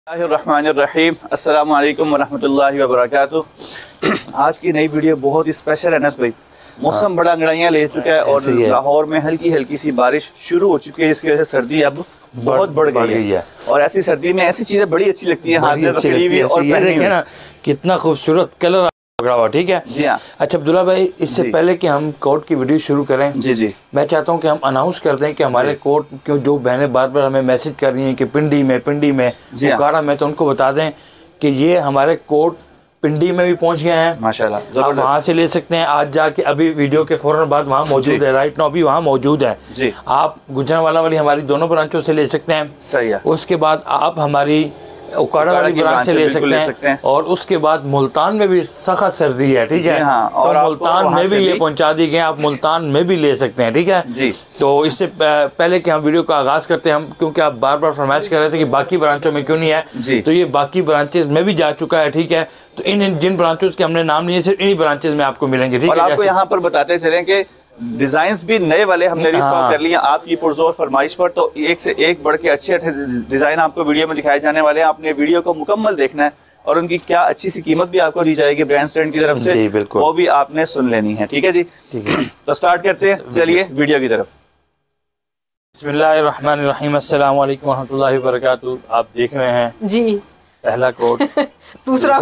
बिस्मिल्लाहिर्रहमानिर्रहीम अस्सलामु अलैकुम वरहमतुल्लाहि वबरकातुह। आज की नई वीडियो बहुत ही स्पेशल है नस भाई। मौसम बड़ा अंगड़ाइयाँ ले चुका है और लाहौर में हल्की हल्की सी बारिश शुरू हो चुकी है, इसकी वजह से सर्दी अब बहुत बढ़ गई है। और ऐसी सर्दी में ऐसी चीजें बड़ी अच्छी लगती हैं, हाथ में पकड़ी हुई और देखें ना कितना खूबसूरत कलर पकड़ा हुआ। ठीक है जी हाँ। अच्छा अब्दुल्ला भाई, इससे पहले कि हम कोट की वीडियो शुरू करें, जी मैं चाहता हूं कि हम अनाउंस कर दें कि हमारे कोट क्यों जो बहनें बार बार हमें मैसेज कर रही हैं कि पिंडी में बुखारा में, तो उनको बता दें कि ये हमारे कोट पिंडी में भी पहुंच गए हैं माशाल्लाह। आप वहाँ से ले सकते हैं। आज जाके अभी वीडियो के फौरन बाद वहाँ मौजूद है, राइट नाउ भी वहाँ मौजूद है जी। आप गुजरांवाला वाली हमारी दोनों ब्रांचों से ले सकते हैं, सही है। उसके बाद आप हमारी उकाड़ा वाली ब्रांच से ले सकते हैं और उसके बाद मुल्तान में भी सख्त सर्दी है, ठीक है हाँ। और तो मुल्तान में भी ये पहुंचा दी गए, आप मुल्तान में भी ले सकते हैं, ठीक है जी। तो इससे पहले कि हम वीडियो का आगाज करते हैं, हम क्योंकि आप बार बार फरमाइश कर रहे थे कि बाकी ब्रांचों में क्यों नहीं है जी, तो ये बाकी ब्रांचेस में भी जा चुका है, ठीक है। तो इन जिन ब्रांचेस के हमने नाम लिए सिर्फ इन्हीं ब्रांचेस में आपको मिलेंगे, ठीक है। आपको यहाँ पर बताते चलें कि डिजाइन्स भी नए वाले हमने रिस्टॉक कर लिए आपकी पुरजोर फरमाइश पर, तो एक से एक बढ़ के अच्छे डिजाइन आपको वीडियो में दिखाए जाने वाले हैं। आपने वीडियो को मुकम्मल देखना है और उनकी क्या अच्छी सी कीमत भी आपको दी जाएगी ब्रांड स्टैंड की तरफ से, वो भी आपने सुन लेनी है, ठीक है जी। तो स्टार्ट करते हैं, चलिए वीडियो की तरफ। बिस्मिल्लाहिर्रहमानिर्रहीम, अस्सलाम वालेकुम वरहमतुल्लाहि वबरकातुहू। आप देख रहे हैं जी पहला कोट दूसरा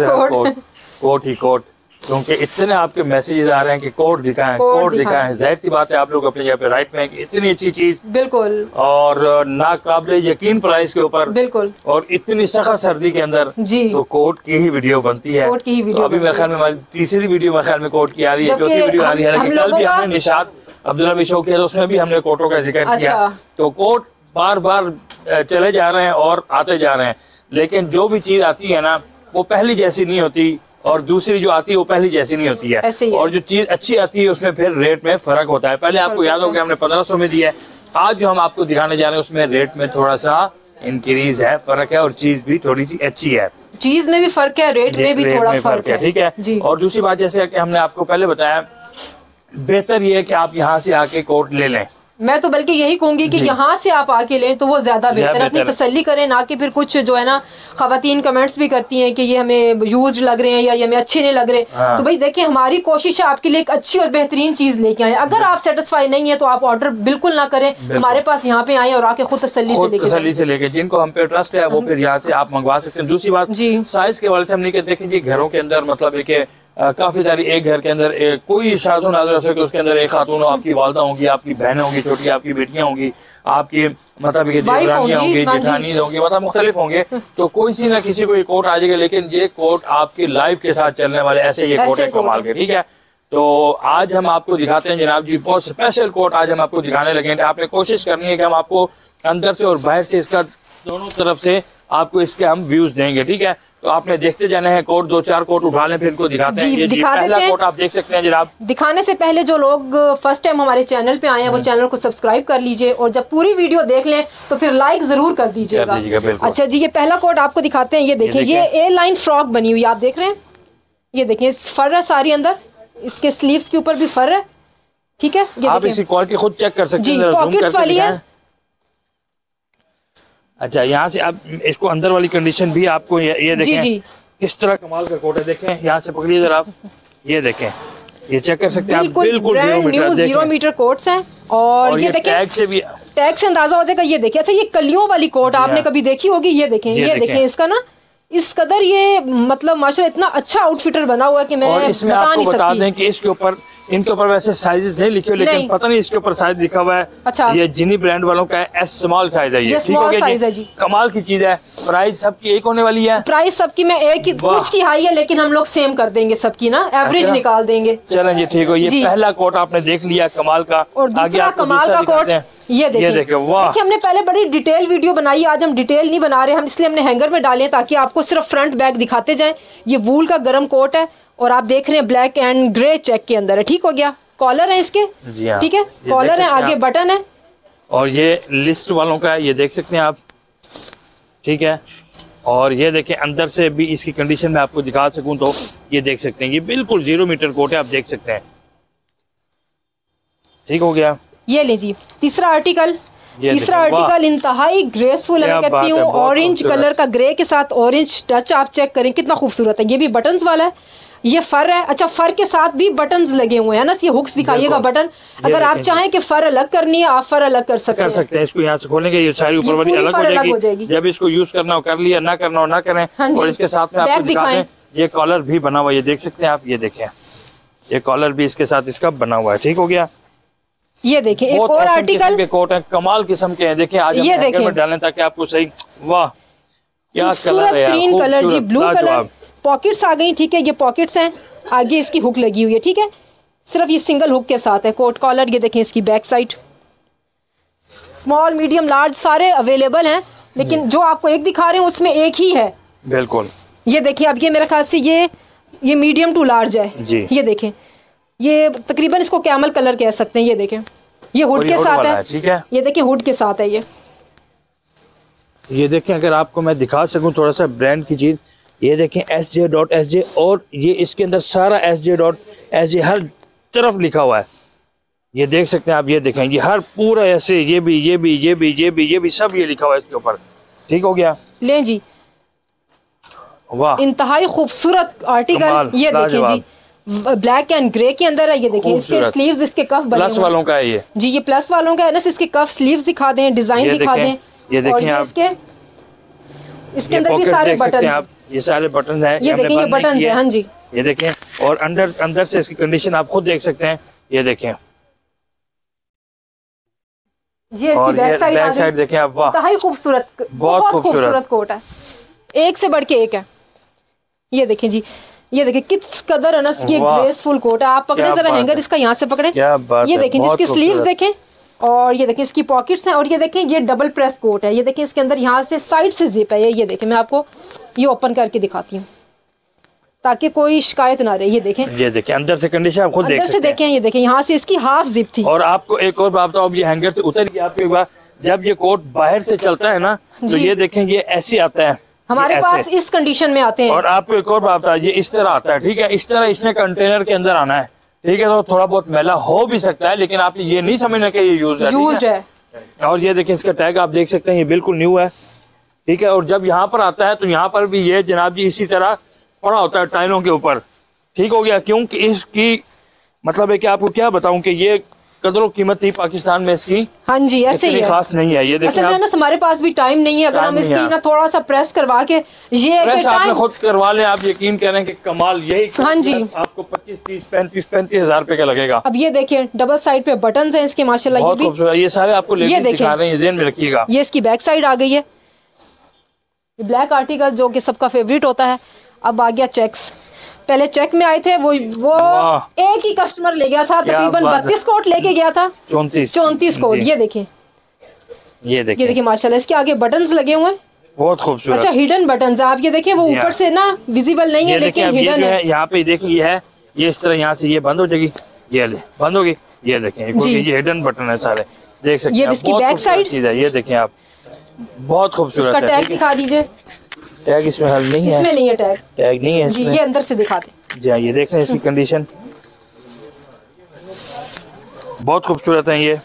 कोट ही कोट, क्योंकि इतने आपके मैसेजेस आ रहे हैं कि कोट दिखाएं, कोट दिखाएं। जाहिर सी बात है आप लोग अपनी जगह पे राइट में, इतनी अच्छी चीज बिल्कुल और नाकाबिले यकीन प्राइस के ऊपर बिल्कुल, और इतनी सख्त सर्दी के अंदर जी, तो कोट की ही वीडियो बनती है। कोट की ही वीडियो अभी मेरे ख्याल में हमारी तीसरी वीडियो मेरे ख्याल में कोट की आ रही है, चौथी वीडियो आ रही है। लेकिन कल भी हमने निशात अब्दुल्ला भी शो किया, तो उसमें भी हमने कोटों का जिक्र किया। तो कोट बार बार चले जा रहे हैं और आते जा रहे हैं, लेकिन जो भी चीज आती है ना वो पहली जैसी नहीं होती, और दूसरी जो आती है वो पहली जैसी नहीं होती है। और जो चीज अच्छी आती है उसमें फिर रेट में फर्क होता है। पहले आपको याद होगा हमने 1500 में दिया है, आज जो हम आपको दिखाने जा रहे हैं उसमें रेट में थोड़ा सा इंक्रीज है, फर्क है, और चीज भी थोड़ी सी अच्छी है। चीज में भी फर्क है, रेट में भी थोड़ा फर्क है, ठीक है। और दूसरी बात जैसे कि हमने आपको पहले बताया, बेहतर ये है कि आप यहाँ से आके कोट ले लें। मैं तो बल्कि यही कहूंगी कि यहाँ से आप आके लें तो वो ज्यादा बेहतर है। अपनी तसल्ली करें, ना कि फिर कुछ जो है ना खवातीन कमेंट्स भी करती हैं कि ये हमें यूज लग रहे हैं या ये हमें अच्छे नहीं लग रहे। तो भाई देखिए, हमारी कोशिश है आपके लिए एक अच्छी और बेहतरीन चीज लेके आए। अगर आप सेटिस्फाई नहीं है तो आप ऑर्डर बिल्कुल ना करें, हमारे पास यहाँ पे आए और आके खुद तसल्ली से लेके जिनको हम पे ट्रस्ट है वो फिर यहाँ से आप मंगवा सकते हैं। दूसरी बात साइज के वाले से हम नहीं कहते कि घरों के अंदर मतलब है काफी सारी, एक घर के अंदर कोई शादो नाज़र हो सके, उसके अंदर एक खातून हो, आपकी वालदा होंगी, आपकी बहनें होंगी, छोटी आपकी बेटियां होंगी, आपकी मतलब देवरानियां होंगी, जेठानी होंगी, मतलब मुख्तलिफ होंगे। तो कोई सी ना किसी को ये कोट आ जाएगा, लेकिन ये कोट आपकी लाइफ के साथ चलने वाले ऐसे ये कोट है कमाल के, ठीक है। तो आज हम आपको दिखाते हैं जनाब जी, बहुत स्पेशल कोट आज हम आपको दिखाने लगे हैं। आपने कोशिश करनी है कि हम आपको अंदर से और बाहर से इसका दोनों तरफ से आपको इसके हम व्यूज देंगे, ठीक है। तो आपने देखते जाना है कोट, 2-4 कोट उठा लें, फिर इनको दिखाते हैं। ये पहला कोट आप देख सकते हैं जनाब। दिखाने से पहले जो लोग फर्स्ट टाइम हमारे चैनल पे आए हैं वो चैनल को सब्सक्राइब कर लीजिए, और जब पूरी वीडियो देख लें तो फिर लाइक जरूर कर दीजिएगा। अच्छा जी, ये पहला कोट आपको दिखाते हैं। ये देखिए, ये ए लाइन फ्रॉक बनी हुई आप देख रहे हैं, ये देखिए फर है सारी, अंदर इसके स्लीव्स के ऊपर भी फर है, ठीक है। ये आप इसकी क्वालिटी खुद चेक कर सकते हैं, पॉकेट्स वाली है। अच्छा, यहाँ से आप इसको अंदर वाली कंडीशन भी आपको ये देखें, इस तरह कमाल का कोट है। देखें यहाँ से पकड़िए जरा आप, ये देखें, ये चेक कर सकते हैं आप, बिल्कुल 0 मीटर कोट्स हैं। और ये देखें, टैग से भी टैग से अंदाजा हो जाएगा। ये देखिए, अच्छा ये कलियों वाली कोट आपने कभी देखी होगी, ये देखें, ये देखें इसका ना इस कदर ये मतलब माशाल्लाह इतना अच्छा आउटफिटर बना हुआ है कि मैं बता नहीं सकती। बता दें कि इसके ऊपर, इनके ऊपर वैसे साइजेस नहीं लिखे, लेकिन पता नहीं इसके ऊपर साइज लिखा हुआ है। अच्छा, ये जिनी ब्रांड वालों का एस स्मॉल साइज है, ये ठीक हो गया जी। कमाल की चीज है। प्राइस सबकी एक होने वाली है, प्राइस सबकी मैं एक ही, कुछ की हाई है लेकिन हम लोग सेम कर देंगे सबकी ना, एवरेज निकाल देंगे। चलें जी, ठीक हो। ये पहला कोट आपने देख लिया कमाल का, और दूसरा कमाल का कोट ये देखिए, वाह। हमने पहले बड़ी डिटेल वीडियो बनाई, आज हम डिटेल नहीं बना रहे, हम इसलिए हमने हैंगर में डाले ताकि आपको सिर्फ फ्रंट बैक दिखाते जाएं। ये वूल का गर्म कोट है और आप देख रहे हैं ब्लैक एंड ग्रे चेक के अंदर है, ठीक हो गया। कॉलर है इसके, ठीक है, कॉलर है, आगे बटन है, और ये लिस्ट वालों का है, ये देख सकते हैं आप, ठीक है। और ये देखें अंदर से भी इसकी कंडीशन में आपको दिखा सकूं तो ये देख सकते हैं, ये बिल्कुल 0 मीटर कोट है, आप देख सकते हैं, ठीक हो गया। ये ले जी तीसरा आर्टिकल, तीसरा आर्टिकल इंतहाई ग्रेसफुल है, मैं कहती हूँ ऑरेंज कलर का, ग्रे के साथ ऑरेंज टच आप चेक करें कितना खूबसूरत है। ये भी बटन्स वाला है, ये फर है। अच्छा, फर के साथ भी बटन्स लगे हुए हैं ना, ये हुक्स दिखाइएगा बटन। अगर आप चाहें कि फर अलग करनी है, आप फर अलग कर सकते हैं। इसको यहाँ से खोलेंगे, ये सारी ऊपर वाली अलग हो जाएगी। जब इसको यूज करना हो कर लिया, ना करना हो ना करें। और इसके साथ में आपको दिखा दें, ये कॉलर भी बना हुआ है, ये देख सकते हैं आप, ये देखें, ये कॉलर भी इसके साथ इसका बना हुआ है। ठीक हो गया। ये देखें एक और आर्टिकल के कोट है, कमाल किस्म के हैं। देखें आज ये देखें डालें ताकि आपको सही, वाह क्या कलर है, ग्रीन कलर जी, ब्लू कलर। पॉकेट्स आ गई, ठीक है, ये पॉकेट्स हैं, आगे इसकी हुक लगी हुई है। ठीक है, सिर्फ ये सिंगल हुक के साथ है कोट कॉलर। ये देखें इसकी back side, small medium large सारे अवेलेबल हैं, लेकिन जो आपको एक दिखा रहे हैं उसमें एक ही है। बिल्कुल। ये देखिए, अब ये मेरे ख्याल से ये मीडियम टू लार्ज है जी। ये देखें, ये तकरीबन इसको कैमल कलर कह सकते हैं। ये देखें, ये हुड के साथ है। ठीक है, ये देखें हुड के साथ है। ये देखें, अगर आपको मैं दिखा सकूं थोड़ा सा ब्रांड की चीज, ये देखें SJ.SJ, और ये इसके अंदर सारा SJ.SJ हर तरफ लिखा हुआ है। ये देख सकते हैं आप, ये देखें, ये हर पूरा ऐसे, ये भी सब ये लिखा हुआ है इसके ऊपर। ठीक हो गया। ले जी, वाह, इंतहाई खूबसूरत आर्टिकल। ये देखें जी, ब्लैक एंड ग्रे के अंदर है। ये देखिए, इसके स्लीव्स, इसके कफ बने प्लस वालों का है ये जी, ये प्लस वालों का है ना। इसके कफ स्लीव्स दिखा दें, डिजाइन दिखा दें। ये देखें आप, इसके अंदर भी सारे बटन आप, ये सारे बटन हैं। ये देखें, ये बटन है। हाँ जी, ये देखें, और अंदर से इसकी कंडीशन आप खुद देख सकते हैं। ये देखें, ये इसकी बैक साइड देखें आप, वाह इंतहाई खूबसूरत, बहुत खूबसूरत कोट है, एक से बढ़ के एक है। ये देखें जी, ये देखिए किस कदर है ना, ये ग्रेसफुल कोट है। आप पकड़े जरा हैंगर इसका, यहाँ से पकड़े। ये देखें जिसकी स्लीव्स देखें, और ये देखें इसकी पॉकेट्स हैं, और ये देखें ये डबल प्रेस कोट है। ये देखें इसके अंदर यहाँ से साइड से जिप है। ये देखें, मैं आपको ये ओपन करके दिखाती हूँ ताकि कोई शिकायत ना रहे। ये देखें, अंदर से कंडीशन आप खुद देख सकते हैं। देखें, ये देखें, यहाँ से इसकी हाफ जिप थी। और आपको एक और बात बताऊं, ये हैंगर से उतर गया आपको एक बार, जब ये कोट बाहर से चलता है ना, तो ये देखें, ये ऐसे आता है, हमारे पास इस कंडीशन में आते हैं। और आपको एक और बात, ये इस तरह आता है। ठीक है, इस तरह इसने कंटेनर के अंदर आना है। ठीक है, तो थोड़ा बहुत मैला हो भी सकता है, लेकिन आप ये नहीं समझना कि ये यूज्ड है। और ये देखें, इसका टैग आप देख सकते हैं, ये बिल्कुल न्यू है। ठीक है, और जब यहाँ पर आता है तो यहाँ पर भी ये जनाब जी इसी तरह पड़ा होता है टाइलों के ऊपर। ठीक हो गया, क्योंकि इसकी मतलब है कि आपको क्या बताऊं कि ये कदरों कीमत थी पाकिस्तान में इसकी। हाँ जी, ऐसे ही खास नहीं है। ये देखिए ना, हमारे पास भी टाइम नहीं है, अगर हम इसकी ना थोड़ा सा प्रेस करवा के, ये प्रेस आपने खुद करवा ले, आप यकीन करें कि कमाल यही। हाँ जी, आपको 25, 30, 35 हज़ार रुपए का लगेगा। अब ये देखिए, डबल साइड पे बटन है इसके, माशाल्लाह। बहुत खूबसूरत, ये सारे आपको लेडीज दिखा रहे हैं, ध्यान में रखिएगा। ये इसकी बैक साइड आ गई है, ब्लैक आर्टिकल जो कि सबका फेवरेट होता है। अब आ गया चेक्स। पहले चेक में आए थे, वो एक ही कस्टमर ले गया था, तकरीबन 32 कोट लेके गया था, 34 कोट। ये देखें, ये देखिए माशाल्लाह, इसके आगे बटन्स लगे हुए हैं, बहुत खूबसूरत। अच्छा, हिडन बटन्स आप ये देखिए, वो ऊपर से ना विजिबल नहीं है, लेकिन हिडन है। यहाँ पे देखिए, ये है, ये इस तरह यहाँ से ये बंद हो जाएगी, ये बंद होगी। ये देखें, ये हिडन बटन है सारे, देख सकते हैं। ये इसकी बैक साइड चीज है, ये देखें आप, बहुत खूबसूरत है। टैग दिखा दीजिए। टैग इसमें हल नहीं है, इसमें नहीं है टैग नहीं है जी। ये अंदर से दिखाते जी, ये देख रहे हैं इसकी कंडीशन, बहुत खूबसूरत है ये।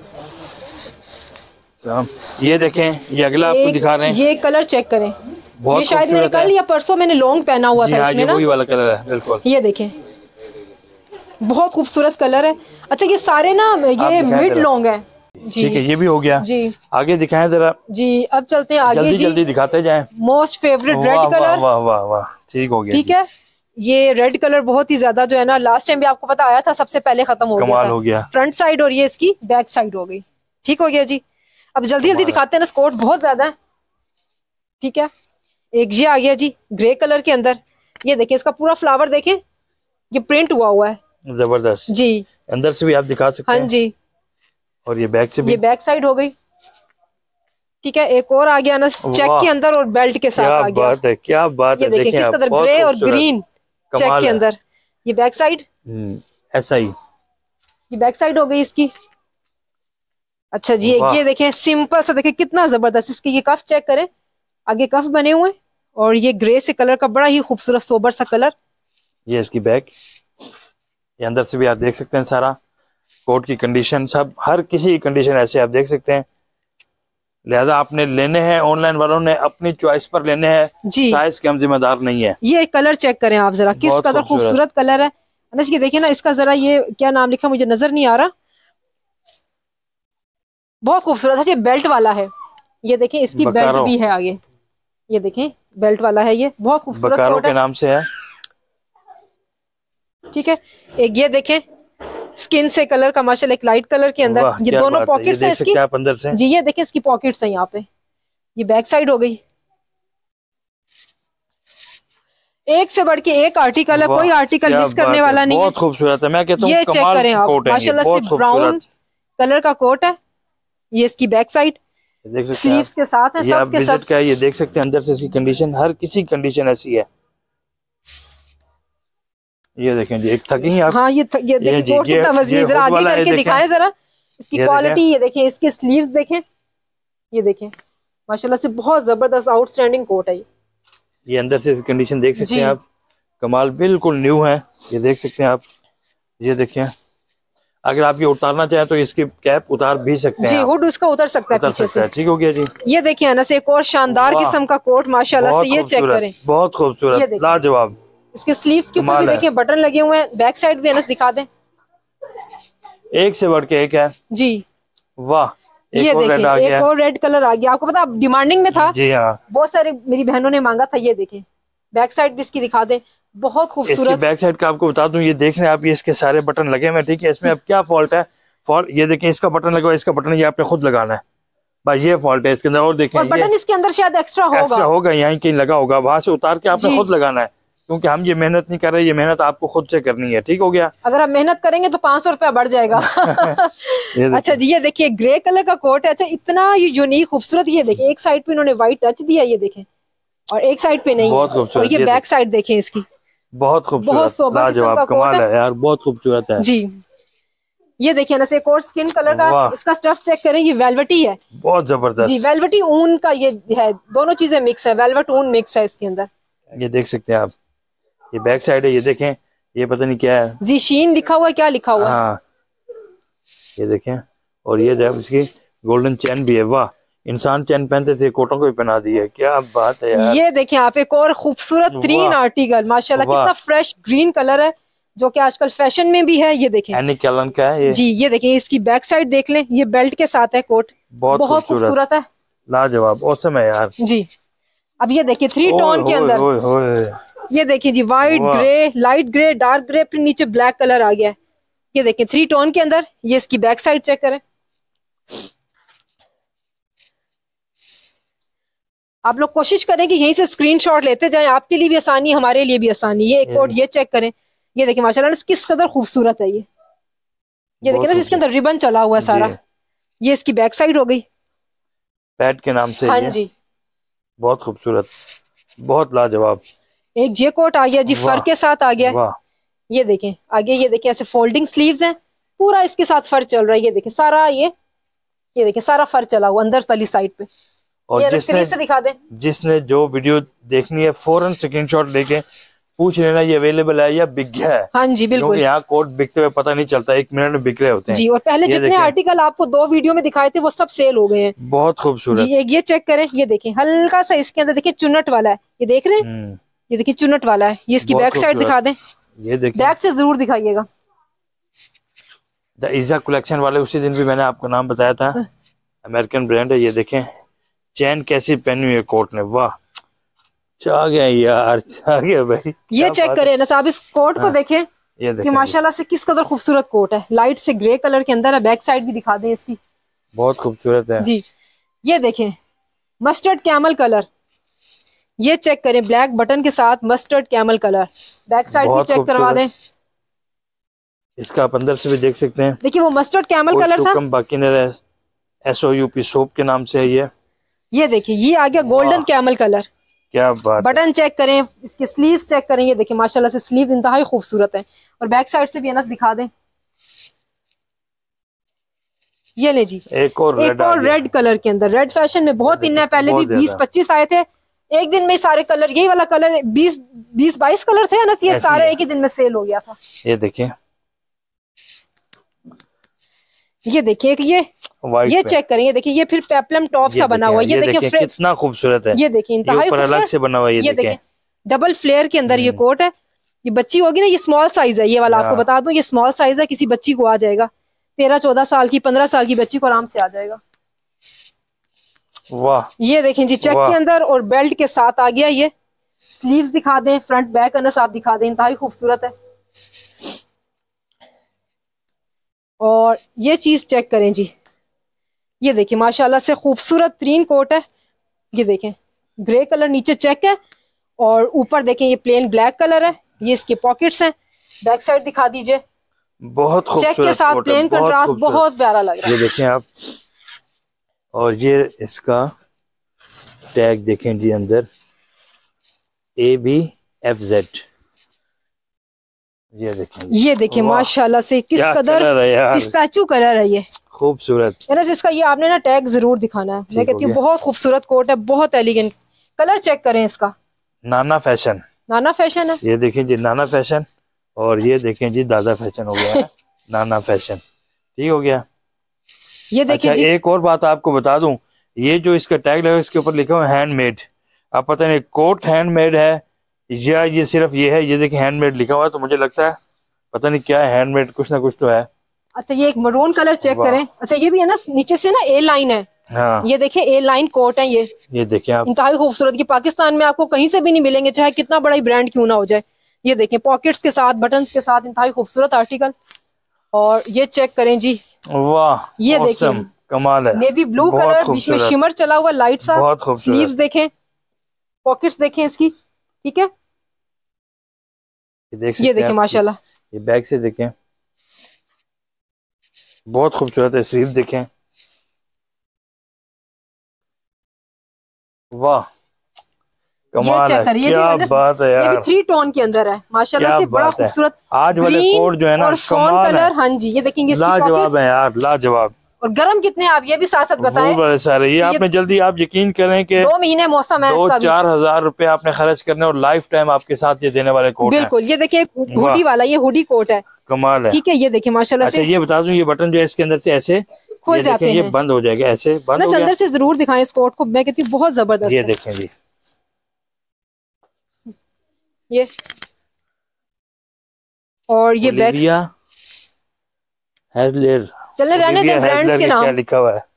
ये देखें, ये अगला आपको दिखा रहे हैं, ये कलर चेक करें, ये शायद मैंने कल या परसों मैंने लॉन्ग पहना हुआ था इसमें ना, वही वाला कलर है बिल्कुल। ये देखें, बहुत खूबसूरत कलर है। अच्छा, ये सारे ना ये मिड लॉन्ग है जी। ठीक है, ये भी हो गया जी। आगे दिखाएं जरा जी। अब चलते हैं आगे, जल्दी दिखाते जाएं। Most favourite red colour. वाह वाह वाह, ठीक हो गया। ठीक है, ये रेड कलर बहुत ही ज्यादा जो है ना, लास्ट टाइम भी आपको पता आया था, सबसे पहले खत्म हो गया, कमाल हो गया। फ्रंट साइड और ये इसकी बैक साइड हो गई। ठीक हो गया जी। अब जल्दी दिखाते हैं ना, स्कोट बहुत ज्यादा है। ठीक है, एक ये आ गया जी ग्रे कलर के अंदर। ये देखिए, इसका पूरा फ्लावर देखें, ये प्रिंट हुआ है, जबरदस्त जी। अंदर से भी आप दिखा सकते हैं। हाँ जी, और ये बैक से भी, ये बैक साइड हो गई। ठीक है, एक और आ गया ना चेक के अंदर और बेल्ट के साथ आ गया। बात है, क्या बात है। देखिए किस कदर ग्रे और ग्रीन चेक के अंदर। ये बैक साइड ऐसा ही, ये बैक साइड हो गई इसकी। अच्छा जी, ये देखें सिंपल सा, देखें कितना जबरदस्त। इसके ये कफ चेक करें, आगे कफ बने हुए, और ये ग्रे से कलर का बड़ा ही खूबसूरत सोबर सा कलर। ये इसकी बैक, ये अंदर से भी आप देख सकते हैं सारा कोट की कंडीशन, सब हर किसी की कंडीशन ऐसे आप देख सकते हैं। लिहाजा आपने लेने हैं, ऑनलाइन वालों ने अपनी चॉइस पर लेने हैं, साइज के हम जिम्मेदार नहीं है। ये कलर चेक करें आप जरा, किस कदर खूबसूरत कलर है। इसकी देखिए ना, इसका जरा ये क्या नाम लिखा मुझे नजर नहीं आ रहा, बहुत खूबसूरत है। ये बेल्ट वाला है, ये देखें इसकी बेल्ट भी है आगे, ये देखें बेल्ट वाला है, ये बहुत खूबसूरत कोट के नाम से है। ठीक है, एक ये देखें स्किन से कलर का माशाल्लाह, एक लाइट कलर के अंदर, ये दोनों पॉकेट्स हैं इसकी अंदर से। जी, ये देखें इसकी पॉकेट्स हैं यहाँ पे, ये बैक साइड हो गई। एक से बढ़ के एक आर्टिकल है, कोई आर्टिकल मिस करने वाला नहीं है। बहुत खूबसूरत है, मैं कहता हूं ये चेक करें आप, माशाल्लाह से ब्राउन कलर का कोट है, ये इसकी बैक साइड स्लीव्स के साथ है, सब के सब। ये देख सकते हैं अंदर से इसकी कंडीशन, हर किसी कंडीशन ऐसी है। ये देखें जी, एक थकी आप। हाँ, ये देखिए कोट कितना वजनी, जरा आगे करके दिखाएं जरा इसकी क्वालिटी। ये देखें इसके स्लीव्स देखें, ये देखें माशाल्लाह से बहुत जबरदस्त आउटस्टैंडिंग कोट है। ये अंदर से इसकी कंडीशन देख सकते हैं आप, कमाल, बिल्कुल न्यू है। ये देख सकते हैं आप, ये देखें। अगर आप ये उतारना चाहें तो इसकी कैप उतार भी सकते हैं जी, हुड उसका उतर सकता है पीछे से। ठीक हो गया जी। ये देखिए अनस, एक और शानदार किस्म का कोट माशाल्लाह से, ये चेक करें, बहुत खूबसूरत, लाजवाब। इसके स्लीव्स के ऊपर भी देखिए बटन लगे हुए हैं, बैक साइड भी अनस दिखा दें, एक से बढ़ के एक है जी। वाह, ये देखिए एक और रेड कलर आ गया, आपको पता डिमांडिंग में था जी। हाँ, बहुत सारे मेरी बहनों ने मांगा था। ये देखें बैक साइड भी इसकी दिखा दें, बहुत खूबसूरत। बैक साइड का आपको बता दूं, ये देख रहे हैं आप, ये इसके सारे बटन लगे हुए हैं। ठीक है, इसमें अब क्या फॉल्ट है? फॉल्ट ये देखें, इसका बटन लगा, इसका बटन ये आपने खुद लगाना है, बस ये फॉल्ट है इसके अंदर। और देखें, और बटन इसके अंदर शायद एक्स्ट्रा होगा, यहाँ कहीं लगा होगा, वहां से उतार के आपने खुद लगाना है, क्योंकि हम ये मेहनत नहीं कर रहे, ये मेहनत आपको खुद से करनी है। ठीक हो गया, अगर आप मेहनत करेंगे तो 500 रुपया बढ़ जाएगा। अच्छा जी, ये देखिए ग्रे कलर का कोट है। अच्छा, इतना यूनिक खूबसूरत, ये देखिए एक साइड पे इन्होंने व्हाइट टच दिया, ये देखें, और एक साइड पे नहीं। बहुत खूबसूरत। और ये बैक साइड देखें इसकी, बहुत खूबसूरत, लाजवाब, कमाल है यार, बहुत खूबसूरत है जी। ये देखिए ना, एक और स्किन कलर का, इसका स्टफ चेक करें, ये वेलवेटी है, बहुत जबरदस्त जी। वेलवेटी ऊन का ये है, दोनों चीजें मिक्स है, वेलवेट ऊन मिक्स है इसके अंदर। ये देख सकते हैं आप, ये बैक साइड है, ये देखें, ये पता नहीं क्या है, जी शीन लिखा हुआ है, क्या लिखा हुआ है? हाँ, ये देखें। और ये जब इसकी गोल्डन चैन भी है, वाह, इंसान चैन पहनते थे, कोटों को भी पहना दी है, क्या बात है यार। ये देखें आप, एक और खूबसूरत ग्रीन आर्टिकल, माशाल्लाह कितना फ्रेश ग्रीन कलर है, जो कि आजकल फैशन में भी है। ये देखें एनी कलन का है ये जी। ये देखें इसकी बैक साइड देख लें, ये बेल्ट के साथ है कोट, बहुत खूबसूरत है, लाजवाब, औसम है यार जी। अब ये देखिए 3 टोन के अंदर, ये देखिए जी, white grey, light grey, dark grey, फिर नीचे ब्लैक कलर आ गया है। ये देखिए 3 टोन के अंदर। ये इसकी बैक साइड चेक करें, आप लोग कोशिश करें कि यहीं से स्क्रीनशॉट लेते जाएं, आपके लिए भी आसानी, हमारे लिए भी आसानी। ये एक कोट ये चेक करें, ये देखिए माशाल्लाह किस कदर खूबसूरत है ये देखिए ना, इसके अंदर रिबन चला हुआ है सारा। ये इसकी बैक साइड हो गई, पैड के नाम से। हाँ जी, बहुत खूबसूरत, बहुत लाजवाब। एक ये कोट आ गया जी, फर के साथ आ गया। ये देखें आगे, ये देखें ऐसे फोल्डिंग स्लीव्स हैं, पूरा इसके साथ फर चल रहा है। ये देखें सारा, ये देखें सारा फर चला हुआ अंदर वाली साइड पे। और जिसने जो वीडियो देखनी है फौरन स्क्रीनशॉट लेके पूछ लेना ये अवेलेबल है या बिक गया है। हाँ जी बिल्कुल, यहाँ कोट बिकते हुए पता नहीं चलता, 1 मिनट में बिक रहे होते हैं जी। और पहले जितने आर्टिकल आपको 2 वीडियो में दिखाए थे वो सब सेल हो गए हैं। बहुत खूबसूरत जी। एक ये चेक करें, ये देखें हल्का सा इसके अंदर देखिए चुन्नट वाला है, ये देख रहे हैं, ये देखिए चुन्नट वाला है। ये इसकी बैक साइड दिखा दें, ये देखिए बैक से जरूर दिखाइएगा। द इज़ा कलेक्शन वाले उसी दिन भी मैंने आपको नाम बताया था, अमेरिकन ब्रांड है। ये देखें चैन कैसी पहनी हुई है कोट ने, वाह आ गया यार, आ गया भाई। ये चेक करें ना साहब, इस कोट को देखें कि माशाल्लाह से किस कदर खूबसूरत कोट है, लाइट से ग्रे कलर के अंदर है। बैक साइड भी दिखा दें इसकी, बहुत खूबसूरत है जी। ये देखें मस्टर्ड कैमल कलर, ये चेक करें ब्लैक बटन के साथ mustard camel colour. Back side भी चेक करवा दें, इसका आप अंदर से भी देख सकते हैं। देखिए वो मस्टर्ड कैमल कलर था, बाकी ने SOUP सोप के नाम से है ये देखिए ये आ गया गोल्डन कैमल कलर, क्या बात। बटन चेक करें, इसके स्लीव्स चेक करें, ये देखिए माशाल्लाह से स्लीव्स इंतहाई खूबसूरत है। और बैक साइड से भी अनस दिखा दें, ये ले जी एक और रेड कलर के अंदर। रेड फैशन में बहुत दिन पहले भी 20-25 आए थे, एक दिन में सारे कलर, यही वाला कलर 20-22 कलर थे अनस, ये सारे एक ही दिन में सेल हो गया था। ये देखिए, ये देखिए ये ये चेक करें, ये देखिए, ये फिर पेप्लम टॉप सा बना हुआ है, ये देखिए कितना खूबसूरत है, ये देखिए इंतहाई अलग से बना हुआ है, ये देखिए डबल फ्लेयर के अंदर ये कोट है। ये बच्ची होगी ना, ये स्मॉल साइज है, ये वाला आपको बता दूं, ये स्मॉल साइज है, किसी बच्ची को आ जाएगा, 13-14 साल की, 15 साल की बच्ची को आराम से आ जाएगा। वाह, ये देखें जी, चेक के अंदर और बेल्ट के साथ आ गया। ये स्लीव्स दिखा दें, फ्रंट बैक अनस आप दिखा दें, इंतहाई खूबसूरत है। और ये चीज चेक करें जी, ये देखिए माशाल्लाह से खूबसूरत तरीन कोट है। ये देखें ग्रे कलर नीचे चेक है, और ऊपर देखें ये प्लेन ब्लैक कलर है। ये इसके पॉकेट्स हैं, बैक साइड दिखा दीजिए, बहुत खूबसूरत चेक के साथ प्लेन कंट्रास्ट, बहुत प्यारा लग रहा है। ये देखें आप, और ये इसका टैग देखें जी, अंदर ABFZ, ये देखें माशाल्लाह से किस कदर पिस्ताचू कलर है, ये खूबसूरत। इसका ये आपने ना टैग जरूर दिखाना है। मैं कहती हूँ बहुत खूबसूरत कोट है, बहुत एलिगेंट। कलर चेक करें इसका, नाना फैशन, नाना फैशन है। ये देखें जी नाना फैशन, और ये देखें जी दादा फैशन हो गया है। नाना फैशन ठीक हो गया। ये देखिए अच्छा, एक और बात आपको बता दूं, ये जो इसका टैग लगा इसके ऊपर लिखा हुआ है हैंडमेड। आप पता नहीं कोट हैंडमेड है या ये सिर्फ ये है। ये देखिए हैंडमेड लिखा हुआ है, तो मुझे लगता है पता नहीं क्या है, हैंडमेड कुछ ना कुछ तो है। अच्छा, ये एक मरून कलर चेक करें। अच्छा, ये भी है ना, नीचे से ना A लाइन है। हाँ, ये देखिए A लाइन कोट है। ये देखिए आप, इंतहाई खूबसूरत, की पाकिस्तान में आपको कहीं से भी नहीं मिलेंगे, चाहे कितना बड़ा ही ब्रांड क्यों ना हो जाए। ये देखें पॉकेट्स के साथ, बटन्स के साथ, इंतहाई खूबसूरत आर्टिकल। और ये चेक करें जी, वाह, ये देखिए कमाल है, नेवी ब्लू कलर, बीच में शिमर चला हुआ लाइट सा। स्लीव्स देखें, पॉकेट्स देखें इसकी, ठीक है। ये देखें माशाल्लाह, ये बैक से देखें, बहुत खूबसूरत है। स्लीव देखें, वाह कमाल है, क्या बात है यार। ये भी 3 टोन के अंदर है माशाल्लाह से, बड़ा खूबसूरत। आज वाले कोट जो है ना, कमाल कलर, हाँ जी, ये देखेंगे लाजवाब है यार, लाजवाब। और गर्म कितने आप ये भी साथ साथ बताएं। सारे ये आपने जल्दी, आप यकीन करें कि 2 महीने मौसम है, 2-4 हजार रुपए आपने खर्च करने और लाइफ टाइम आपके साथ ये देने वाले कोट बिल्कुल। ये देखिए हुडी वाला, ये हुडी कोट है, कमाल है, ठीक है। ये देखिए माशाल्लाह से। अच्छा, ये बता दूं, ये बटन जो है इसके अंदर से ऐसे खुल जाते हैं, ये बंद हो जाएगा, ऐसे बंद हो गया। अंदर से जरूर दिखाएं इस कोट को, मैं कहती हूँ बहुत जबरदस्त। ये देखें जी, ये और ये बैक हैज़लर, चले रहने दें ब्रांड्स के नाम, क्या लिखा हुआ है।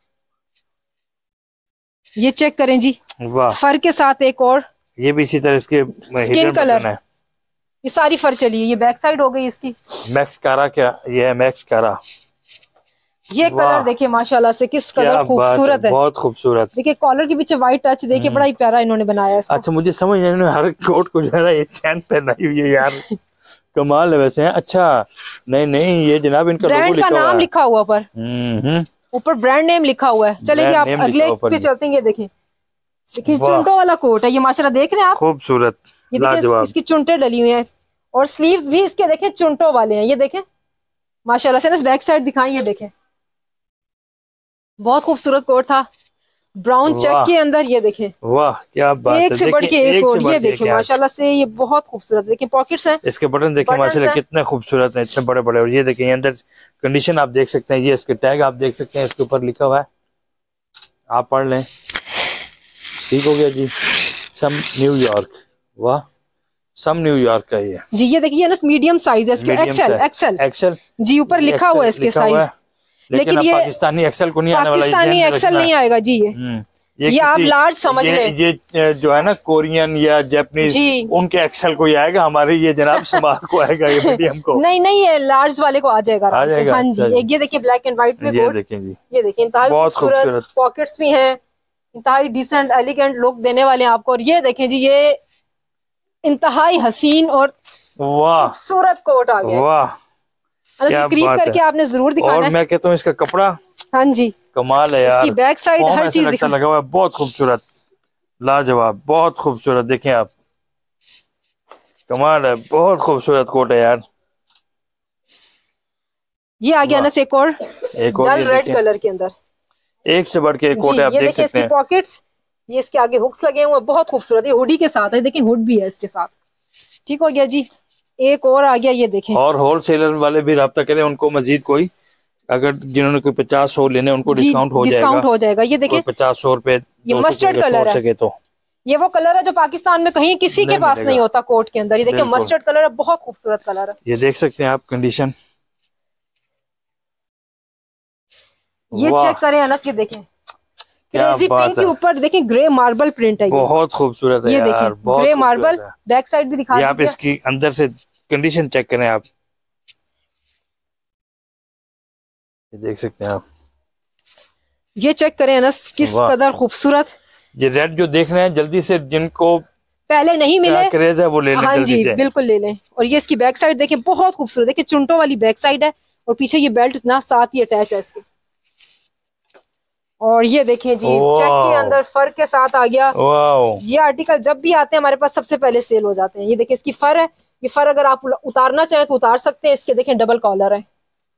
ये चेक करें जी, वाह, फर के साथ एक और, ये भी इसी तरह इसके स्किन कलर है। ये सारी फर चली है। ये बैक साइड हो गई इसकी, मैक्स कारा, क्या ये है मैक्स कारा। ये कलर देखिए माशाल्लाह से किस कलर खूबसूरत है, बहुत खूबसूरत। देखिए कॉलर के पीछे व्हाइट टच देखिए, बड़ा ही प्यारा इन्होंने बनाया है। अच्छा, मुझे समझ नहीं, इन्होंने हर कोट को जो है ना ये चैन पहनाई हुई है यार, कमाल है वैसे। अच्छा, नहीं, ये जनाब इनका ब्रांड का नाम लिखा हुआ ऊपर ब्रांड नेम लिखा हुआ है। चलिए आप अगले पे चलते हैं। ये देखिए चुंटों वाला कोट है, ये माशाल्लाह देख रहे हैं आप, खूबसूरत, ये देखिए इसकी चुंटे डली हुई हैं, और स्लीव्स भी इसके देखें चुंटों वाले हैं। ये देखें माशाल्लाह से, बैक साइड दिखाएं, ये देखें बहुत खूबसूरत कोट था, ब्राउन चेक के अंदर। ये देखें, वाह क्या बात है, एक से बढ़ के एक और। ये देखें माशाल्लाह से, ये बहुत खूबसूरत। देखिए पॉकेट्स हैं, इसके बटन देखें माशाल्लाह कितने खूबसूरत हैं, इतने बड़े बड़े। और ये देखें अंदर कंडीशन आप देख सकते हैं, ये इसके टैग आप देख सकते हैं, इसके ऊपर लिखा हुआ है, आप पढ़ लें। ठीक हो गया जी, सम न्यूयॉर्क, वाह, सम न्यूयॉर्क का ये जी। ये देखिए ना मीडियम साइज है इसके, एक्सेल जी ऊपर लिखा हुआ है इसके साइज, लेकिन ये पाकिस्तानी एक्सेल को नहीं आने वाला, पाकिस्तानी एक्सेल नहीं आएगा जी। ये आप लार्ज समझ लें, ये जो है ना कोरियन या जापानीज, उनके एक्सेल को ही आएगा, हमारे ये जनाब स्मॉल को आएगा, ये मीडियम को नहीं, ये लार्ज वाले को आ जाएगा। हाँ जी, ये देखिए ब्लैक एंड व्हाइट में, ये देखें जी, ये देखिए इंतहाई खूबसूरत, पॉकेट्स भी हैं, इंतहाई डिसेंट एलिगेंट लुक देने वाले हैं आपको। और ये देखें जी, ये इंतहाई हसीन और खूबसूरत कोट आ गया, वाह करीब करके आपने जरूर दिखाना है। और मैं कहता हूँ इसका कपड़ा, हाँ जी, कमाल है यार, इसकी बैक साइड हर चीज लगा हुआ है, बहुत खूबसूरत, लाजवाब, बहुत खूबसूरत। देखें आप, कमाल है, बहुत खूबसूरत कोट है यार। ये आ गया ना एक और डल रेड कलर के अंदर, एक से बढ़ के एक कोट है, आप देख सकते हैं। पॉकेट्स, ये इसके आगे हुक्स लगे हुए हैं, बहुत खूबसूरत। ये हुडी के साथ है, देखिए हुड भी है इसके साथ। ठीक हो गया जी, एक और आ गया, ये देखें। और होलसेलर वाले भी राब्ता करें, उनको मजीद कोई अगर जिन्होंने कोई 50-100 लेने उनको डिस्काउंट हो जाएगा। ये देखिए 50-100 रुपए ये मस्टर्ड कलर है, तो ये वो कलर है जो पाकिस्तान में कहीं किसी के पास नहीं होता कोट के अंदर। ये देखिए मस्टर्ड कलर है, बहुत खूबसूरत कलर है। ये देख सकते हैं आप कंडीशन, ये चेक करें अनस, ये देखें क्रेजी पिंक के ऊपर देखें ग्रे मार्बल प्रिंट है, बहुत खूबसूरत है। ये देखें ग्रे मार्बल, बैक साइड भी दिखा, आप इसकी अंदर से कंडीशन चेक करें आप, ये देख सकते हैं आप, ये चेक करें अनस किस कदर खूबसूरत। ये रेड जो देख रहे हैं, जल्दी से जिनको पहले नहीं मिले क्रेज है वो ले लें, हाँ जल्दी से बिल्कुल ले लें। और ये इसकी बैक साइड देखें, बहुत खूबसूरत, देखिए चुंटों वाली बैक साइड है और पीछे ये बेल्ट ना साथ ही अटैच है इसके। और ये देखें जी चेक के अंदर फर के साथ आ गया। ये आर्टिकल जब भी आते हैं हमारे पास सबसे पहले सेल हो जाते हैं। ये देखिए इसकी फर है, ये फर अगर आप उतारना चाहें तो उतार सकते हैं। इसके देखें डबल कॉलर है।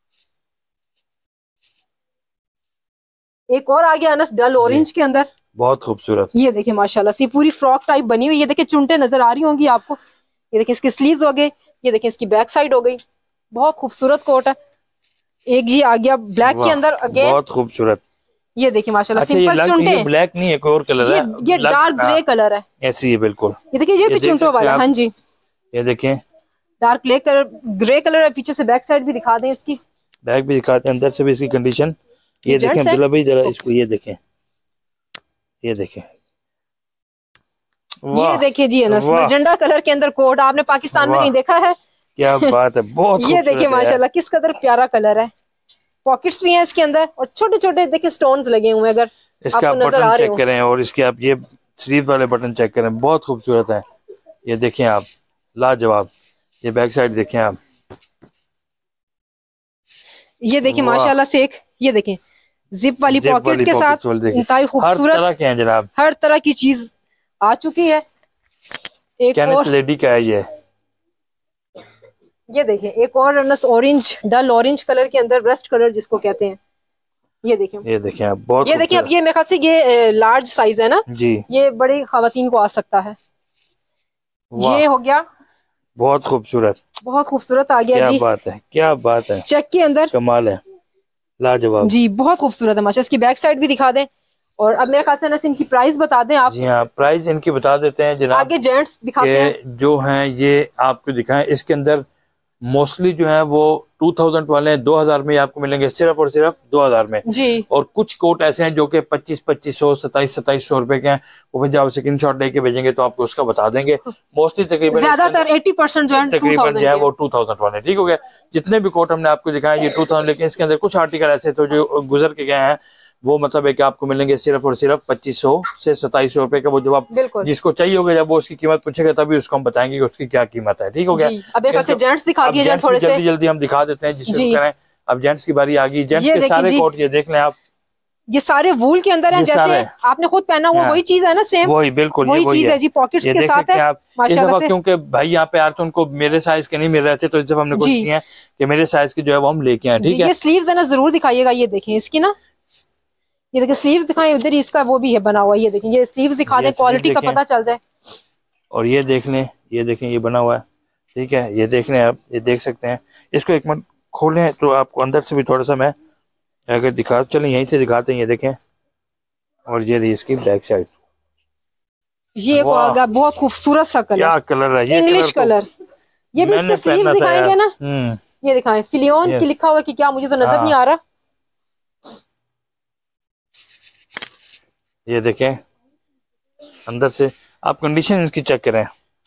एक और आ गया अनस डल ऑरेंज के अंदर, बहुत खूबसूरत। ये देखिए माशाल्लाह से पूरी फ्रॉक टाइप बनी हुई। ये देखिए चुंटे नजर आ रही होंगी आपको। ये देखिए इसके स्लीव्स हो गए, ये देखिए इसकी बैक साइड हो गई, बहुत खूबसूरत कोट है। एक जी आ गया ब्लैक के अंदर, अगेन बहुत खूबसूरत। ये देखिए माशाल्लाह सिंपल चुंटे, ये ब्लैक नहीं है, कोई और कलर है, ये डार्क ग्रे कलर है, ऐसी है बिल्कुल। ये देखिए ये भी चुंटों वाला, हाँ जी ये देखें डार्क ग्रे कलर है। पीछे से बैक साइड भी दिखा दें, इसकी बैक भी दिखाते हैं, अंदर से भी इसकी कंडीशन। ये देखें अब्दुल्ला भाई जरा इसको, ये देखें, ये देखें, ये देखिए जी अनस मजेंडा कलर के अंदर कोट, आपने पाकिस्तान में नहीं देखा है, क्या बात है, बहुत ये देखिए माशाल्लाह किस कदर प्यारा कलर है। पॉकेट्स भी हैं इसके अंदर और छोटे छोटे देखिए स्टोन्स लगे हुए हैं, अगर इसका आप बटन चेक करें और इसके आप ये स्लीव वाले बटन चेक करें, बहुत खूबसूरत है। ये देखें आप, लाजवाब। ये बैक साइड देखें आप, ये देखिए माशाल्लाह से एक ये देखें जिप वाली पॉकेट के साथ इंतहाई खूबसूरत, हर तरह के हैं जनाब, हर तरह की चीज आ चुकी है। एक और लेडी का है ये देखें एक और ऑरेंज डल ऑरेंज कलर के अंदर ब्रस्ट कलर जिसको कहते हैं। ये देखें आप, बहुत ये देखें। अब ये मेरे ख्याल से ये लार्ज साइज है ना जी, ये बड़ी खवातीन को आ सकता है। ये हो गया बहुत खूबसूरत, बहुत खूबसूरत आ गया। क्या जी बात है, क्या बात है, चेक के अंदर कमाल है, लाजवाब जी, बहुत खूबसूरत है माशा। इसकी बैक साइड भी दिखा दें और अब मेरे ख्याल से ना इनकी प्राइस बता दें आप। जी हाँ, प्राइस इनकी बता देते हैं जनाब। आगे जेंट्स दिखाते हैं जो हैं, ये आपको दिखाएं। इसके अंदर मोस्टली जो है वो 2000 वाले हैं, 2000 में आपको मिलेंगे, सिर्फ और सिर्फ 2000 में जी। और कुछ कोट ऐसे हैं जो कि 2500 2700 रुपए के हैं, वो फिर जब आप स्क्रीनशॉट लेके भेजेंगे तो आपको उसका बता देंगे। मोस्टली तकरीबन ज्यादातर 80% तकरीबन जो है वो 2000 वाले, ठीक हो गया। जितने भी कोट हमने आपको दिखाए ये 2000, लेकिन इसके अंदर कुछ आर्टिकल ऐसे तो जो गुजर के गए हैं वो मतलब है कि आपको मिलेंगे सिर्फ और सिर्फ 2500 से 2700 रुपए का। वो जब आप जिसको चाहिए होगा जब वो उसकी कीमत पूछेगा तभी उसको हम बताएंगे कि उसकी क्या कीमत है, ठीक हो गया। अब एक ऐसे जेंट्स दिखा दिए जाए थोड़े से, जल्दी जल्दी हम दिखा देते हैं जिससे करें। अब जेंट्स की बारी आ गई। जेंट्स के सारे कोट ये देख लें आप, ये सारे वूल के अंदर हैं, जैसे आपने खुद पहना हुआ वही चीज है ना, सेम वही बिल्कुल वही चीज है जी। पॉकेट्स के साथ है माशाल्लाह से। क्योंकि भाई यहाँ पे यार तो उनको मेरे साइज के नहीं मिल रहे थे, तो जब हमने कोशिश की है कि मेरे साइज के जो है वो हम लेके आए, ठीक है। ये स्लीव्स है ना जरूर दिखाइएगा। ये देखें इसकी ना, ये देखिए स्लीव्स दिखाएं, उधर इसका वो भी है बना हुआ। ये देखें ये स्लीव्स दिखा दें, क्वालिटी का पता चल जाए। और ये देख लें, ये देखें ये बना हुआ है, ठीक है। ये देख लें आप, ये देख सकते हैं। इसको एक मिनट खोलें तो आपको अंदर से भी थोड़ा सा मैं अगर दिखा, चलें यहीं से दिखाते हैं। ये देखें, और ये रही इसकी बैक साइड। ये बहुत खूबसूरत सा कलर, क्या कलर है ये, इंग्लिश कलर। ये भी इसके स्लीव्स दिखाएंगे ना, ये दिखाएं फिलियन की लिखा हुआ कि क्या, मुझे तो नजर नहीं आ रहा। ये देखें अंदर से आप कंडीशन इसकी चेक करें।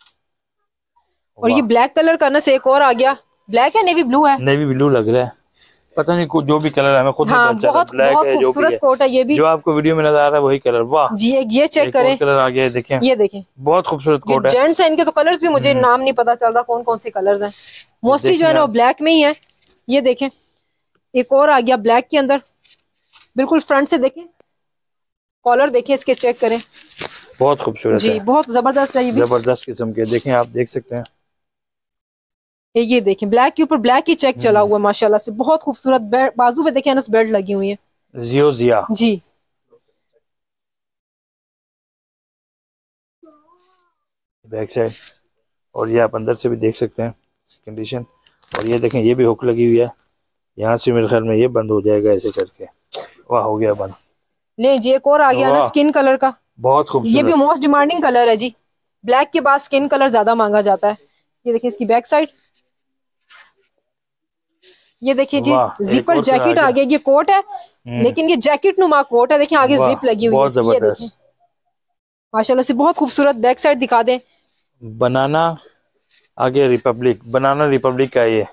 और ये ब्लैक कलर का ना से एक और आ गया, ब्लैक है नेवी ब्लू है, नेवी ब्लू लग रहा है, पता नहीं जो भी कलर है हमें खुद बहुत ब्लैक है, जो खूबसूरत कोट है ये भी, जो आपको वीडियो में नजर आ रहा है वही कलर। वाह जी, ये चेक करें, कलर आ गया, देखें, ये देखें बहुत खूबसूरत कोट है। जेंट्स है, इनके तो कलर्स भी मुझे नाम नहीं पता चल रहा कौन कौन से कलर्स हैं, मोस्टली जो है ना वो ब्लैक में ही है। ये देखें एक और आ गया ब्लैक के अंदर, बिल्कुल फ्रंट से देखें, कॉलर देखें इसके, चेक करें, बहुत खूबसूरत जी, बहुत जबरदस्त है, जबरदस्त किस्म के। देखें आप देख सकते हैं, ये देखें ब्लैक के ऊपर ब्लैक ही चेक चला हुआ माशाल्लाह से, बहुत खूबसूरत। बाजू पे देखें ना बेल्ट लगी हुई है, जिया जी। बैक साइड, और ये आप अंदर से भी देख सकते हैं कंडीशन। और ये देखें ये भी हुक लगी हुई है, यहाँ से मेरे ख्याल में ये बंद हो जाएगा ऐसे करके। वाह, हो गया बंद। ले जी, एक और आ गया ना स्किन कलर का, बहुत खूबसूरत। ये भी मोस्ट डिमांडिंग कलर है जी। ब्लैक के बाद स्किन कलर ज्यादा मांगा जाता है। ये देखिए इसकी बैक साइड, ये देखिए जी जिपर जैकेट आ गया। ये कोट है लेकिन ये जैकेट नुमा कोट है। देखिए आगे जिप लगी हुई है, ये देखिए माशाल्लाह से बहुत खूबसूरत। बैक साइड दिखा दें। बनाना आगे रिपब्लिक, बनाना रिपब्लिक का ये।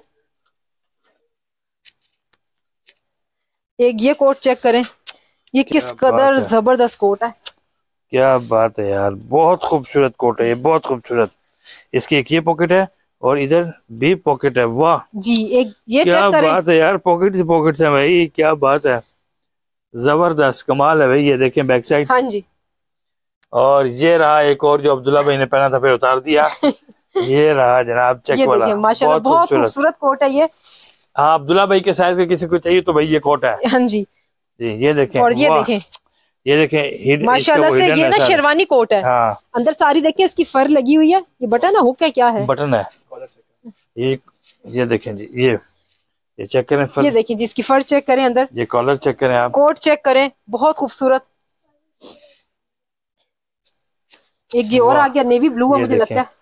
एक ये कोट चेक करें, ये किस कदर जबरदस्त कोट है। क्या बात है यार, बहुत खूबसूरत कोट है ये, बहुत खूबसूरत। इसकी एक ये पॉकेट है और इधर भी पॉकेट है। वाह जी, एक ये क्या चेक करें। बात है यार, पॉकेट से पॉकेट है भाई, क्या बात है, जबरदस्त कमाल है भाई। ये देखें बैक साइड। हाँ जी। और ये रहा एक और जो अब्दुल्ला भाई ने पहना था फिर उतार दिया। ये रहा जनाब चेक वाला, माशाल्लाह बहुत खूबसूरत कोट है ये। हाँ, अब्दुल्ला भाई के साइज का किसी को चाहिए तो भाई ये कोट है। हाँ जी जी, ये देखें। और ये देखें, ये देखें माशाल्लाह से ये ना शेरवानी कोट है। हाँ, अंदर सारी देखिए इसकी फर लगी हुई है। ये बटन है, हुक है, क्या है? बटन है। ये देखें जी, ये चेक करें फर। ये देखिए जिसकी फर चेक करें अंदर। ये कॉलर चेक करें आप, कोट चेक करें, बहुत खूबसूरत। एक ये और आ गया नेवी ब्लू है मुझे लगता है।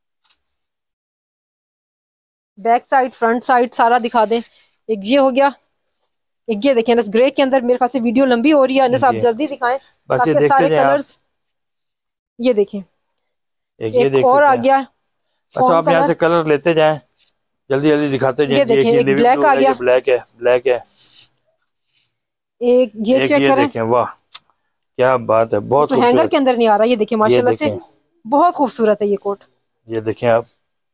बैक साइड फ्रंट साइड सारा दिखा दें। एक ये हो गया, एक ये देखें ग्रे के अंदर। मेरे ख्याल से वीडियो लंबी हो रही है, आप जल्दी दिखाएं बस ये सारे कलर्स। ये देखें एक और आ गया। बस आप यहाँ से कलर लेते जाएं, जल्दी जल्दी दिखाते जाएं। ये देखें एक ब्लैक आ गया, ब्लैक है, ब्लैक है। एक ये चेक करें। देखें, वाह क्या बात है, बहुत तो हैंगर के अंदर नहीं आ रहा। ये देखिए माशाल्लाह से बहुत खूबसूरत है ये कोट। ये देखें आप,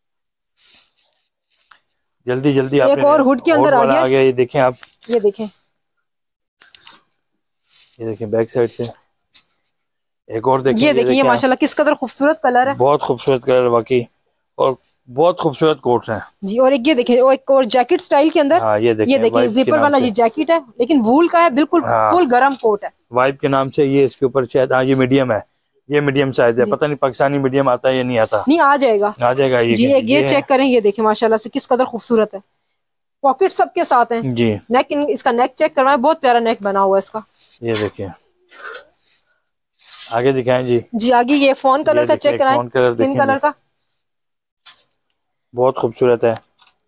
जल्दी जल्दी एक और हुड के अंदर आ गया। ये देखें आप, ये देखें, ये देखें बैक साइड से एक और देखें। ये देखिए माशाल्लाह किस कदर खूबसूरत कलर है, बहुत खूबसूरत कलर वाकई, और बहुत खूबसूरत कोट है जी। और एक ये देखें, एक और जैकेट स्टाइल के अंदर। हाँ, ये देखिए जिपर वाला जी जैकेट है, लेकिन वूल का है, बिल्कुल फुल गरम कोट है। वाइब के नाम से ये इसके ऊपर शायद, हाँ ये मीडियम है, ये मीडियम साइज है। पता नहीं पाकिस्तानी मीडियम आता है या नहीं आता। नहीं, आ जाएगा, आ जाएगा ये जी। ये चेक करें, ये देखें माशाल्लाह से किस कदर खूबसूरत है। पॉकेट सबके साथ हैं जी। नेक, इसका नेक चेक करवाएं, बहुत प्यारा नेक बना हुआ है इसका। ये देखिए, आगे दिखाएं जी। जी आगे ये फोन कलर का चेक कराएं, स्किन कलर का, बहुत खूबसूरत है।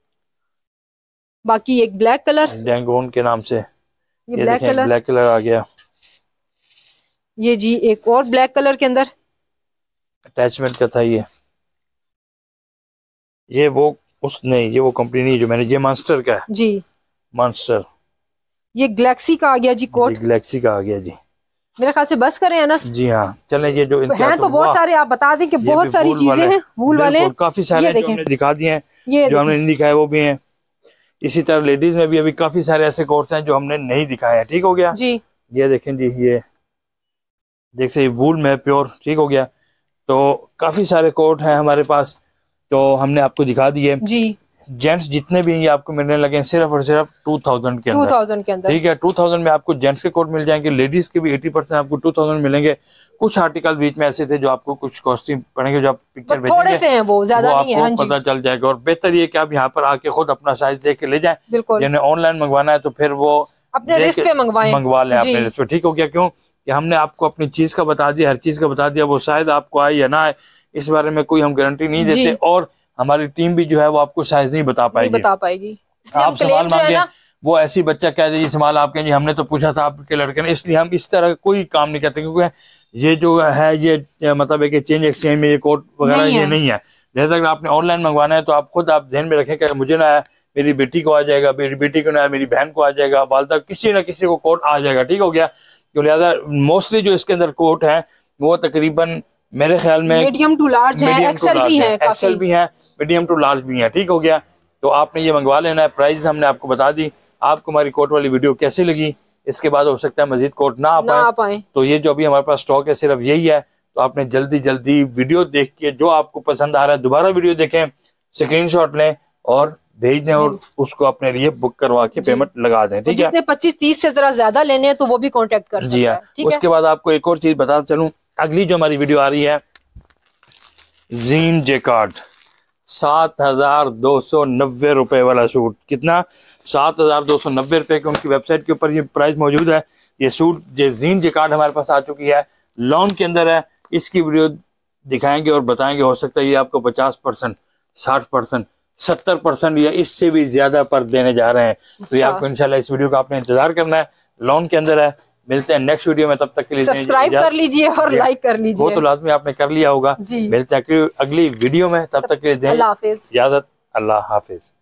बाकी एक ब्लैक कलर डैंगोन के नाम से, ये ब्लैक कलर, ब्लैक कलर आ गया। ये जी एक और ब्लैक कलर के अंदर अटैचमेंट का था ये वो नहीं, ये वो कंपनी नहीं जो मैंने, ये मॉन्स्टर का है जी, मॉन्स्टर। ये गैलेक्सी का आ गया जी कोट, गैलेक्सी का आ गया जी। मेरे ख्याल से बस करें अनस जी हाँ, चलें। ये जो हैं तो बहुत सारे, आप बता दें कि बहुत सारी चीजें हैं वूल वाले, काफी सारे जो हमने दिखा दिए हैं, जो हमने नहीं दिखाए वो भी हैं। इसी तरह लेडीज में भी अभी काफी सारे ऐसे कोट्स हैं जो हमने नहीं दिखाए हैं। ठीक हो गया जी। ये देखें जी, ये देख से वूल में प्योर, ठीक हो गया। तो काफी सारे कोट हैं हमारे पास, तो हमने आपको दिखा दिए जी। जेंट्स जितने भी ये आपको मिलने लगे सिर्फ और सिर्फ 2000 के अंदर, ठीक है। 2000 में आपको जेंट्स के कोट मिल जाएंगे, लेडीज के भी 80% आपको 2000 मिलेंगे। कुछ आर्टिकल बीच में ऐसे थे जो आपको कुछ कॉस्टली पड़ेंगे, जो आप पिक्चर थोड़े से हैं, वो ज्यादा नहीं है, आपको पता चल जाएगा। और बेहतर ये कि आप यहाँ पर आके खुद अपना साइज देख के ले जाएं। जिन्हें ऑनलाइन मंगवाना है तो फिर वो अपने रिस्क पे मंगवा लें, अपने रिस्क पे, ठीक हो गया। क्यों कि हमने आपको अपनी चीज का बता दिया, हर चीज का बता दिया, वो शायद आपको आए या ना आए इस बारे में कोई हम गारंटी नहीं देते, और हमारी टीम भी जो है वो आपको साइज नहीं बता पाएगी। आप सवाल मांगे, वो ऐसी बच्चा कह दे सवाल आप कहें जी हमने तो पूछा था आपके लड़के ने, इसलिए हम इस तरह कोई काम नहीं करते। क्योंकि ये जो है ये मतलब है कि चेंज एक्सचेंज में ये कोड वगैरह ये नहीं है। जैसा अगर आपने ऑनलाइन मंगवाना है तो आप खुद आप ध्यान में रखें कि मुझे ना है, मेरी बेटी को आ जाएगा, मेरी बेटी को ना है, मेरी बहन को आ जाएगा, वालदा किसी न किसी को कोड आ जाएगा, ठीक हो गया। तो लिहाजा मोस्टली जो इसके अंदर कोड है वो तकरीबन मेरे ख्याल में मीडियम टू लार्ज है, एक्सेल भी है, एक्सेल भी है, मीडियम टू लार्ज भी है, ठीक हो गया। तो आपने ये मंगवा लेना है। प्राइस हमने आपको बता दी। आपको हमारी कोट वाली वीडियो कैसी लगी? इसके बाद हो सकता है मजीद कोट ना आ पाए, तो ये जो अभी हमारे पास स्टॉक है सिर्फ यही है। तो आपने जल्दी जल्दी वीडियो देख के जो आपको पसंद आ रहा है दोबारा वीडियो देखें, स्क्रीनशॉट लें और भेज दें, और उसको अपने लिए बुक करवा के पेमेंट लगा दें, ठीक है। जिसने 25-30 से जरा ज्यादा लेने हैं तो वो भी कांटेक्ट कर सकता है। जी हाँ। उसके बाद आपको एक और चीज बताता चलूं, अगली जो हमारी वीडियो आ रही है जीन जैकार्ड, 7,290 रुपए वाला सूट। कितना? 7,290 रुपए के उनकी वेबसाइट के ऊपर ये प्राइस मौजूद है। ये सूट जीन जैकार्ड हमारे पास आ चुकी है, लॉन के अंदर है। इसकी वीडियो दिखाएंगे और बताएंगे, हो सकता है ये आपको 50%, 60%, 70% या इससे भी ज्यादा पर देने जा रहे हैं। तो ये आपको इंशाल्लाह इस वीडियो का आपने इंतजार करना है, लॉन के अंदर है। मिलते हैं नेक्स्ट वीडियो में, तब तक के लिए सब्सक्राइब कर लीजिए और लाइक कर लीजिए। वो तो लाजमी आपने कर लिया होगा। मिलते हैं अगली वीडियो में, तब तक के लिए इजाजत। अल्लाह हाफिज।